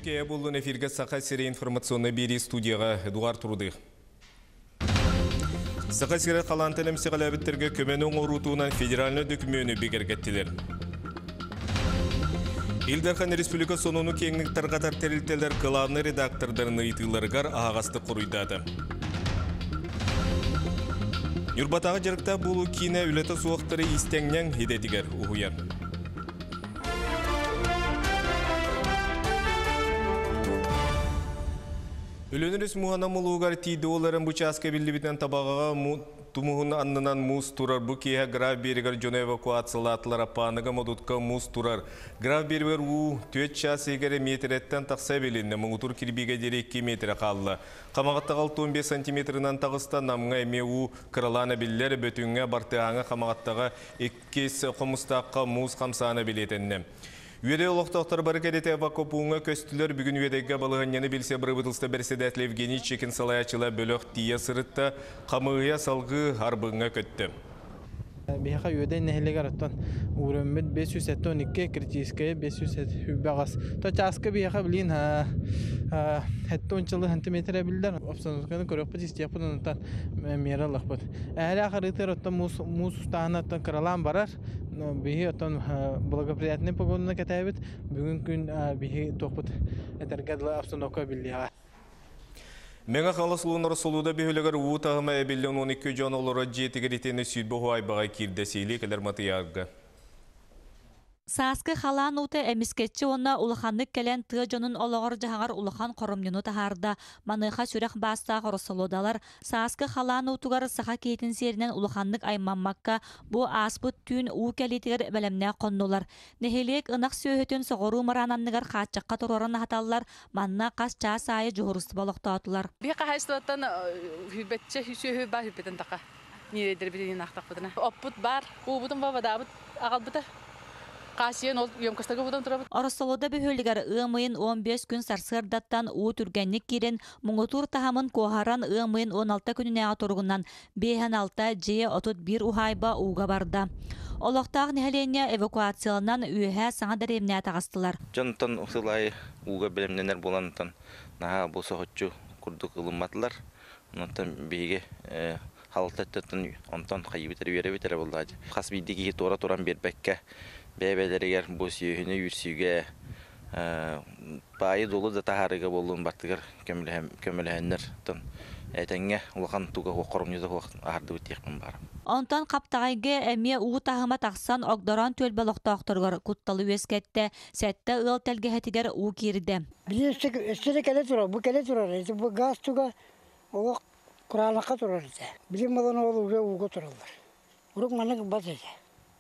Онеке болын эфирге сақа сире информационный бери студияға Эдуард Трудых. Сақа сире қалан тәлім сиғалабіттерге көменің орутуынан федеральны документы бекергеттілер. Илдархан Республика сонуну кеңнік тарғатар тәрілтелер қыланы редактордарын ұйтыларғар ағасты құруйдады. Юрбатағы жарықта болу кейіне үлеті суақтары истеңнен хидетігер ұғыяр. Үлөніріс мұғана мұлуғар тейді оларын бұчасқа білді бітен табағаға тумуғын аннынан мұз тұрар. Бұ кейе граф берігер жон эвакуациялатылар апаныға модутқа мұз тұрар. Граф берігер ұу 4 час егері метреттен тақса белінне мұңытур кірбеге дері 2 метрі қалды. Қамағаттағы 15 сантиметрінен тағыста намға әме ұу қырыланы білілер бөтіңе бартығаңа қамағаттағы 2 қомыстаққа мұз қамсаны білетінне. Үйеде олықтақтар барыкедеті эвакопуыңа көстілер бүгін үйедегі балығаннені білсе бір бұтылсты берседәтлі Евгений Чекин салаячыла бөліқ тия сырытта қамығыя салғы арбыңа көтті. Бияқа үйеде нәхілігі араттан ұрымбет 512 критическая 500 бағас. Точаска бияқа білін әтті ончылы сантиметрі білдер. Обстановканы көрек бұд істияқ бұд онытан мері лық бұд. Әлі ақырытыр оттан мұз ұстағын оттан қыралан барар. Бихи оттан благоприятный погодына кәтәбіт. Бүгін күн бихи тоқпыд әтергәділі обстановка білдіға. Меңа қаласылуыныр солуда бейілігір ұу тағыма әбелден 12 жон олары жетігер етені сүйді бұғы айбаға кирдесейлі кәлер матыярғы. Сааскы халан уты эмискетчи онна улаханнык келен тыа жонун ологор жахагар улахан коромнюну тахарда маныха сүрэх баста хоросолодалар сааскы халан утугар саха кейтин серинен улаханнык аймаммакка бу аспыт түн уу келитигер белемне коннулар нехелек ынак сөһөтүн согору марананныгар хаачакка туроран хаталлар манна кас чаас айы жугурусты болохтоотулар би кахайстотан хүбетче сөһө ба хүбетен така нидер битин актакпытына оппут бар уубутун бабадабыт агалбыта Қасиен ол емкістігі бұдан тұрабыд. Орысолода бөхөлігер ұғымайын 15 күн сарсырдаттан ұу түргенник керен мұңытур тахамын қоғаран ұғымайын 16 күніне атырғынан 5-6 жие отут бір ұхайба ұға барда. Олықтақ нәхілене эвакуациялынан үйе саңа дәремне атағастылар. Жонтан ұқсылай ұға білімненер боланытан наға бұл соғытчу күрдік ұлыматылар. Онтан бейге халықтаттан онтан қайыбетер үйері болды. Қас бейдегі тора-торан бербәкке бәбәлерігер бұл сүйіні үрсүйге байы долы да тахарыға болуын бартығыр көміліхенлер. Әтәңе ұлған туға қорымнезі арды өтекпін бар. Онтан қаптағайге әме ұғы тағыма тақсан оғдаран төлбі лоқтақтырғыр құтталы өскетті, сәтті ұл тәлге әтігер ұғы керді. Білі үстері кәлі тұрар, бұл кәлі тұрар, бұл газ туға ұғы құралыққа тұрар. Білі маланы ол ұғы тұралар. Ұрық манығы баз еді.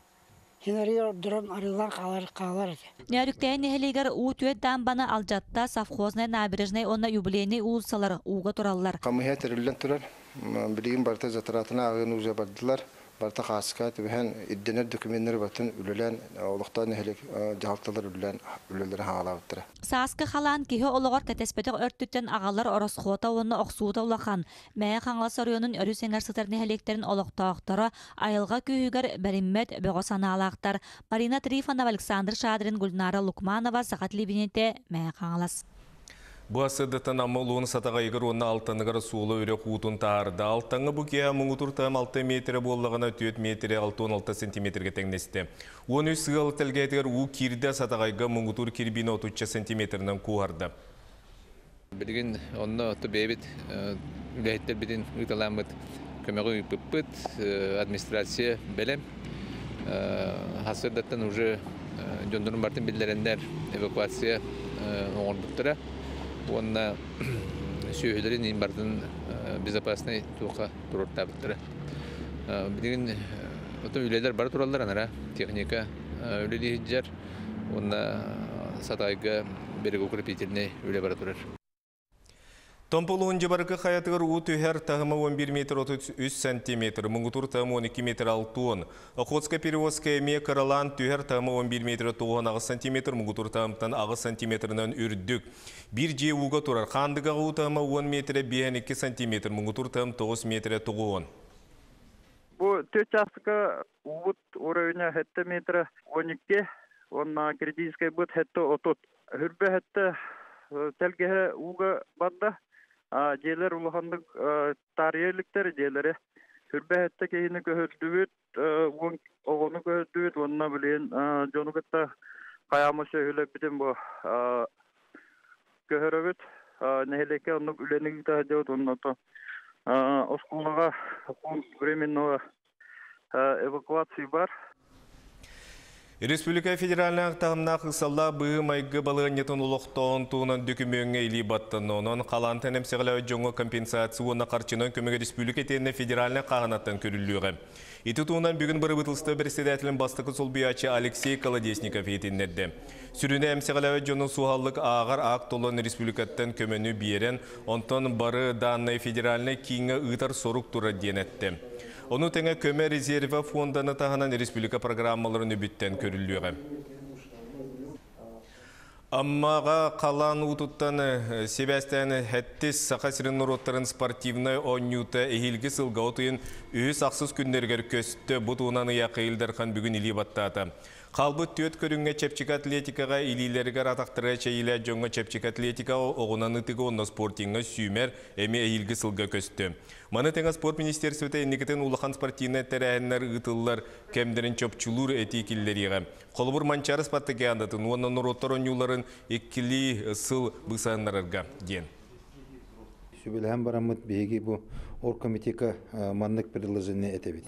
Нәріктәйін нәхелегер ұу түйет дамбаны алжатта совхозной набережной онна юбилейный ұлсалар ұға тұралылар. Қамыхия түрілден тұрар, білігін барта затыратына ағын ұза бардылар. Барта қасықа түбіген идденер документтері батын үлілен, олықтан нәхелек жағалталар үлілері хағалауыттыры. Сааскы халан кеге олығыр кәтеспетік өрттіттен ағалар оросқота оны оқсуыта ұлақан. Мәе қаңласы районын өрі сеңер сытар нәхелектерін олықтауықтары айылға күйігер бәріммет бөғі саналақтар. Марина Трифанова, Александр Шадрин, Гүлнара Лукманова, Сақат Либинете, мәе қаңлас. Бұл асырдықтан амалуын сатаға егір оны алтанығыр суылы өрі қуытын тағырды. Алтаңы бұкея мұңытыр тағым 6 метрі болығына 4 метрі 6-16 сантиметрге тәңнесті. Оны үсіғал тәлгетігір ұу керді сатағайға мұңытыр кербені 30 сантиметрінен қуғарды. Білген оны ұтты бейбет үләйттер бетін ұйталамыд көмегі үппіт администрация бәлем. Асырдықтан уже жондырын бартын білдерендер эвакуация оңыр бұқтыра. Онна сүйелерін ең бардың безопасный туға тұрыр табыттыры. Білген үйлелер бар тұралар анара, техника үйлелі жер, онна сатайға берегі укрепительный үйле бар тұрыр. Томполуын жабарғы қаятығыр ұу түйер тағымы 11 метр 33 сантиметр, мұңғытур тағымы 12 метр 6. Охотска перевозка әме қаралан түйер тағымы 11 метр 9 сантиметр, мұңғытур тағымтан 6 сантиметрінен үрдік. Бір же ұға тұрар. Қандыға ұу тағымы 10 метр 5 сантиметр, мұңғытур тағым 9 метр 9. Бұл төчасыға ұғыт орайына 7 метр 12, онна критическай бұд 7 отут. Хүрбе 7 телгеhe уга badda jeler ulahındık tarihlikleri jeleri hürbehette kehini göhürdüğüt onu göhürdüğüt onunla bilen jonugutta kayamı şöyle bitim bu göhürüt neheleke onu ülenik tahdiot onu da oskolaga временно эвакуация бар. Республика федеральных тағымна қысалла бұғы майғы балығынетін ұлықтауын туынан дүкімеңе илі баттын. Онын қалантын әмсеғілі жоңы компенсацияны қарчынан көмегі республика теніне федеральны қағанаттан көрілігі. Иті туынан бүгін бұры бұтылысты председателін бастықы сол биячы Алексей Колодесников етіннерді. Сүріне әмсеғілі жоңы суғалық ағар ақ толын республикаттан көмені бейерен, онтан бары данный федеральны кейінгі ұйтар сорук тұры денетті. Оны тәңі көмі резерві фонданы тағынан республика программаларын үбіттен көрілуігі. Аммаға қалан ұтыттан себәстен әттес сақасырын ұроттарын спортивны ойнюты әйілгі сылға отыйын өз ақсыз күндергер көсті бұтуынан ұяқы елдерхан бүгін илі баттаты. Қалбы төт көрінге чепчік атлетикаға илилерге ратақтырға чәйілі жоңға чепчік атлетика оғынан ұтығы онна спортинға сүймер әме әйілгі сылға көсті. Маны тәңі спорт министерсіті әнекетін ұлақан спортивны тәрәйінлер ұтылылар кәмдерін чөпчулур әтекіллеріға. Қолыбыр манчары спаттыға андатын, оннан ұроттар оңюларын екілі сыл бұсанларырға ден. Сөбілән барамыд бейгі бұл оргкомитека маннық предложение әтебет.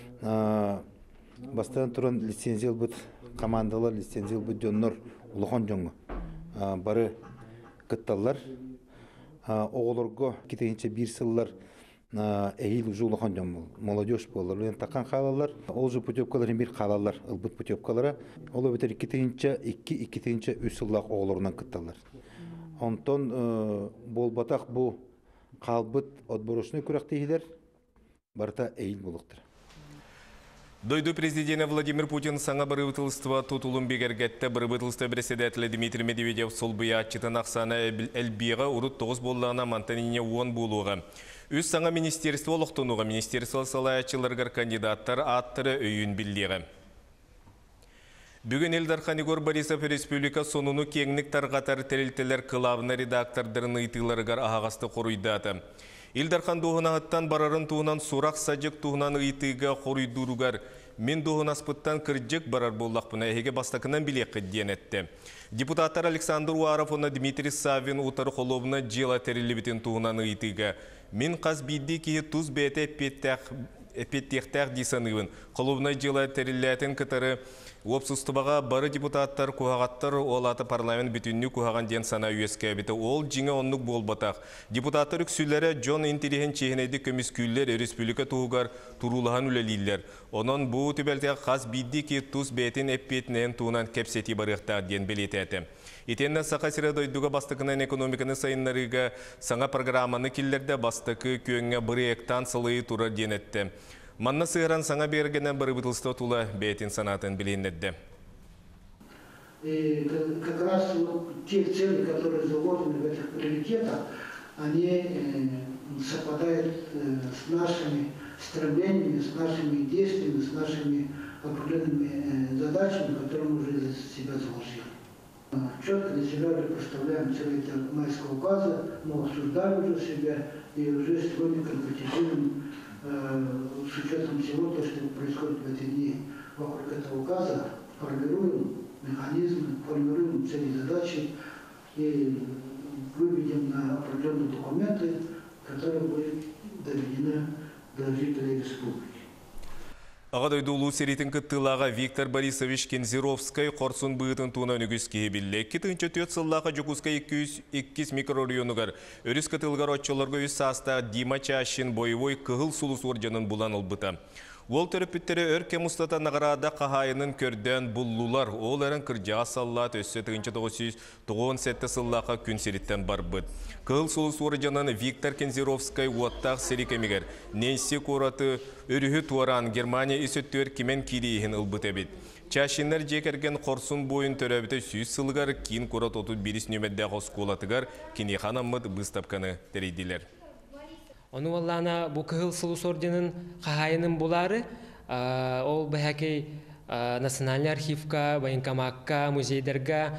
Бастан тұран лицензиялы бұд командалар, лицензиялы бұд жоннор ұлыған жоңы бары күтталар. Оғылырға кетегенше бір сыллар әйіл ұжы ұлыған жоң бұл. Молодеж болар. Таққан қалалар, ол жы путевкаларын бір қалалар, ұлбыт путевкалары. Ол өбетер кетегенше үз сыллақ оғылырынан күтталар. Онтон бол батақ бұл қалбыт отборышыны көрәқтейілер, барыта әйіл болуқтыр. Дойду президенті Владимир Путин саңа бұрыбытылыства тұтылым бегергетті бұрыбытылысты председателі Дмитрий Медведев сол бұя чытын ақсаны әлбиға ұрыт 9 болуғана мантанине 10 болуға. Үз саңа министерство олықтынуға министерство салаячыларғар кандидаттар аттыры өйін білдегі. Бүгін Элдархан Игорь Борисов республика сонуну кеңнік тарғатар тәрелтелер қылавына редактордарын ұйтыларығар ағасты қоруйдаты. Илдархан доғынағыттан барарын туғынан сұрақ сәжік туғынан ұйтыға қоруйдуруғар мен доғын аспыттан кірджік барар боллақпына әйге бастақынан білек қыдден әтті. Депутаттар Александр Уаров оны Дмитрий Савин ұтары қолуына жела тәрелі туғынан ұйтыға. Мен қаз бейді кейі тұз бәті әпеттектәқ дейсанығын. Қолуына жела тәреліләтін кітары Опсустыбаға бары депутаттар куағаттар олаты парламент бүтінні куаған ден сана үйеске әбіті. Ол жіңе онлық бол батақ. Депутаттар үксілері Джон Интелиген чейінейді көміскүллер республика туғығар тұрулыған үлелейлер. Онын бұл түбәлтеғі қаз бейді ке тұз бәтін әппетінен туынан кәпсеті барықтар ден белеті әті. Итеннен сақа сірі дойдуға бастықынан экономиканы сайынларыға саңа программаны келлерді бастықы күйіңе бірі ектан сылығы тұрар ден әтті. Манна сыгран саңа бергенен бары бытылсты тула бейтин санатын билиннерді. Как раз вот те цели, которые заложены в этих приоритетах, они совпадают с нашими стремлениями, с нашими действиями, с нашими определенными задачами, которые мы уже для себя заложили. Четко для себя уже представляем цели майского указа, мы обсуждали уже себя и уже сегодня конкретизируем с учетом всего того, что происходит в эти дни вокруг этого указа, формируем механизмы, формируем цели и задачи и выведем на определенные документы, которые будут доведены до жителей республики. Ағадойды ұлу серетін күттілаға Виктор Борисович Кензировскай қорсын бұғытын туына үнігіз кейбілі. Кетінші төт сыллаға жүкізгі 202 микрорайонығар. Өріс кітілғар отчыларға өз саста Дима Чашин бойывой кығыл сұлыс оржанын бұлан ұлбыта. Ол төріпіттері өрке мұстата нағырада қағайының көрден бұллулар. Ол әрін кіржаға саллат өсі 1997 сыллаға күн серіттен бар бұд. Кығыл сұлыс оржанын Виктор Кензировскай уаттақ серикемегер. Ненси қораты өрігі туаран Германия есөттер кемен кейлейін ұлбыт әбет. Чашинлер жекерген қорсын бойын төрәбіті сүйіз сылғар кейін қорат 31 нөмәдді қосқолатығар кенехан аммыд бұстапқаны дәрейділер. Оны оллана бұл кығыл сұлыс орденің қағайының бұлары, ол бәхәкей Национальный архивка, военкоматка, музейдерга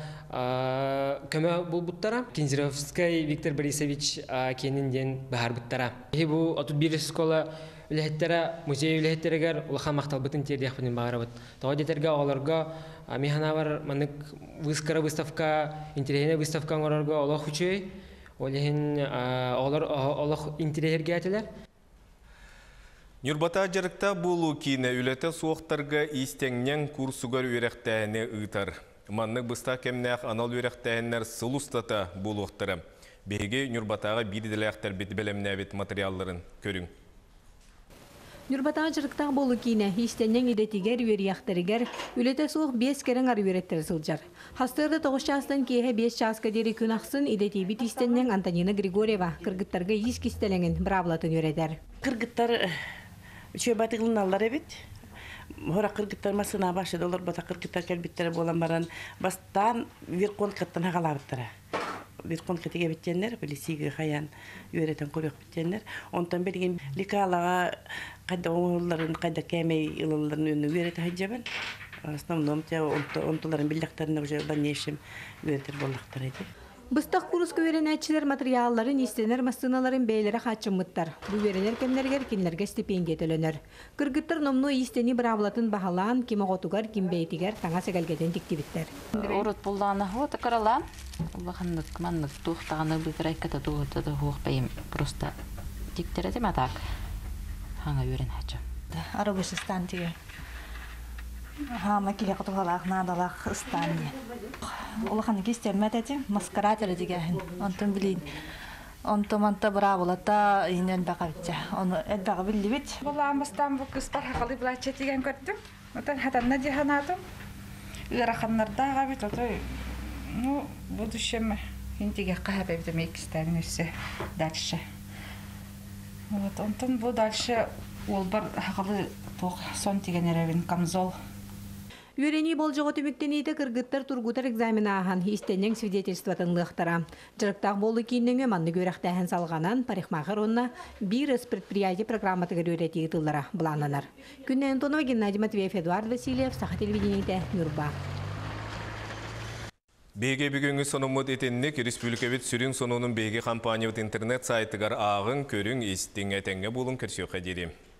көмө булбуттара. Кинзировский Виктор Борисович кенінден бахар буттара. Бу отут бир школа үлэхеттера, музей үлэхеттерегер улахан макталбытын тердиях бутын багарабыт. Тоо детерге оларга механавар манык выскара выставка, интересная выставка оларга олох учуй. Олехин олох интересерге атылар. Нюрбата жарыкта болу кейіне үлеті суықтарға истеңнен курсугар үйректәйіне ұйтар. Маннық бұста кемнәқ анал үйректәйінлер сылустата болуқтыры. Беге Нюрбатаға бірділәқтер бет білімнәбет материалларын көрің. Нюрбатаға жарықтағы болу кейіне истеңнен идетігер үйерияқтарығар үлеті суық 5 керен ар үйреттері сылжар. Хастырды 9 частан кейе 5 часка дері күн ақсын идетебет истеңнен Антонина Григорьева кыргыттарға ес кестелеңін бравлатын үйретер. Кыргыттар Üçe batığılınallar evet. Hora kırgıtlar masına başladı olur. Bata kırgıtlar kelbitleri bolan baran. Bastan bir konkattan haqalabıttara. Bir konkatiga bitkenler. Böyle sigi hayan öğreten koruyak bitkenler. Ondan belirgin likalağa kayda oğulların kayda kemey yılların önünü öğreten hacabın. Основном те онтоларын биллектарына уже дальнейшем öğretir bollaktar edi. Быстақ курсқа өйренәтчілер материалларын, истенер мастыналарын бәйлері қатшымыттар. Бұл өйренер кемнергер кенлерге стипендия төленер. Кыргыттар номну истени бравлатын бағалан, кеме ғотугар, кем бейтигер таңа сәгәлгеден тіктебіттер. Орот болданы хота каралан. Улаханнык маннык тухтаны битирайката тухта да хух бейм просто тиктереде матак. Ханга өйренәтчі. Арабыш стантия. Хама киле катылак надалак стания. Улахан кистеммәтәти маскаратер дигән. Антон билин. Антоманта браволата инен бакавча. Оны эдбага билибит. Буламыстан бу кыстар хакылы булача дигән көттүм. Отан хатанна диханатым. Ираханнарда габит отой. Ну, будущем интиге кахабе демек истәнесе дальше. Вот Антон бу дальше ул бар хакылы тох сон дигән ревен камзол. Үйрени болжығы түміктенейді кыргыттар тургутар экзамен ағын истеннен свидетельстватын лықтыра. Жырықтақ болы кейіннен манны көріқтәхін салғанан парикмахер онына бір іс предприятие программатығыр өреті етілдіра бұлананар. Күннен Антонова Геннадий Матвеев, Эдуард Васильев, Саха телевидениеде Нюрба. Беге бүгінгі сонымыд етеннік республикавет сүрін сонының беге компаниявыт интернет сайтығар ағын көрің істің әтәңе болын көрсеуға дерем.